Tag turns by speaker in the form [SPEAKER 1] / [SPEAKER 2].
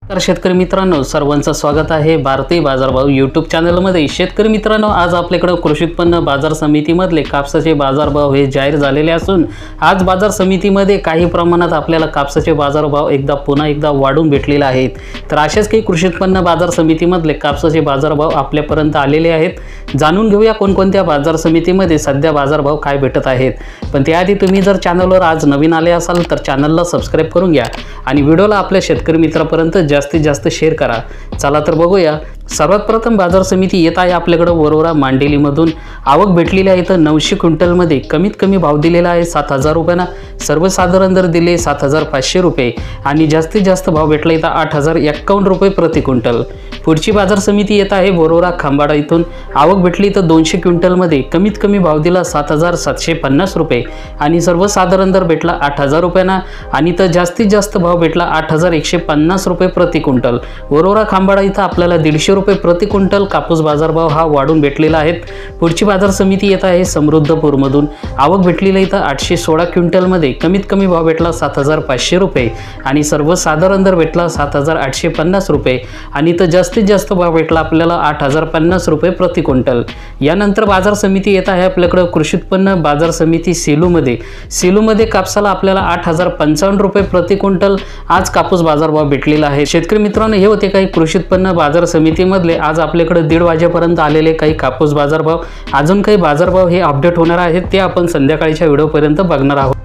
[SPEAKER 1] तर शेतकरी मित्रांनो, सर्वांचं स्वागत आहे भारतीय बाजारभाव यूट्यूब चॅनलमध्ये। शेतकरी मित्रांनो, आज आपल्याकडे कृषी उत्पन्न बाजार समितीमधले कापसाचे बाजारभाव हे जाहीर झालेले असून आज बाजार समितीमध्ये काही प्रमाणात आपल्याला कापसाचे बाजारभाव पुन्हा एकदा वाढून भेटलेले आहेत। तर अशाच काही कृषी उत्पन्न बाजार समितीमधले कापसाचे बाजारभाव आपल्यापर्यंत आलेले आहेत। जाणून घेऊया कोणकोणत्या बाजार समितीमध्ये सध्या बाजारभाव काय भेटत आहेत। पण त्याआधी तुम्ही जर चॅनलवर आज नवीन आले असाल तर चॅनलला सबस्क्राइब करून घ्या आणि व्हिडिओला आपल्या शेतकरी मित्रांपर्यंत जास्तीत जास्त शेअर करा। चला तर बघूया। सर्वात प्रथम बाजार समिती येत आहे आपल्याकडे वरोरा मांडेलीमधून। आवक भेटलेली आहे तर 900 क्विंटलमध्ये कमीत कमी भाव दिलेला आहे 7,000 रुपयांना। सर्वसाधारण दर दिले 7,500 रुपये आणि जास्तीत जास्त भाव भेटला इथं 8,051 रुपये प्रति क्विंटल। पुढची बाजार समिती येत आहे वरोरा खांबाडा इथून। आवक भेटली तर 200 क्विंटलमध्ये कमीत कमी भाव दिला 7,750 रुपये आणि सर्वसाधारण दर भेटला 8,000 रुपयांना आणि तर जास्तीत जास्त भाव भेटला 8,150 रुपये प्रति क्विंटल। वरोरा खांबाडा इथं आपल्याला 150 रुपये प्रति क्विंटल कापूस बाजारभाव हा वाढून भेटलेला आहे। पुढची बाजार समिती येत आहे समृद्धपूरमधून। आवक भेटलेली इथं 816 क्विंटलमध्ये कमीत कमी भाव भेटला 7,500 रुपये आणि सर्वसाधारण दर भेटला 7,850 रुपये आणि तर जास्तीत जास्त भाव भेटला आपल्याला 8,050 रुपये प्रति क्विंटल। यानंतर बाजार समिती येत आहे आपल्याकडे कृषी उत्पन्न बाजार समिती सेलूमध्ये। सेलूमध्ये कापसाला आपल्याला 8,055 रुपये प्रति क्विंटल आज कापूस बाजारभाव भेटलेला आहे। शेतकरी मित्रांनो, हे होते काही कृषी उत्पन्न बाजार समितीमधले आज आपल्याकडे 1:30 वाजेपर्यंत आलेले काही कापूस बाजारभाव। अजून काही बाजारभाव हे अपडेट होणार आहेत ते आपण संध्याकाळच्या व्हिडिओपर्यंत बघणार आहोत।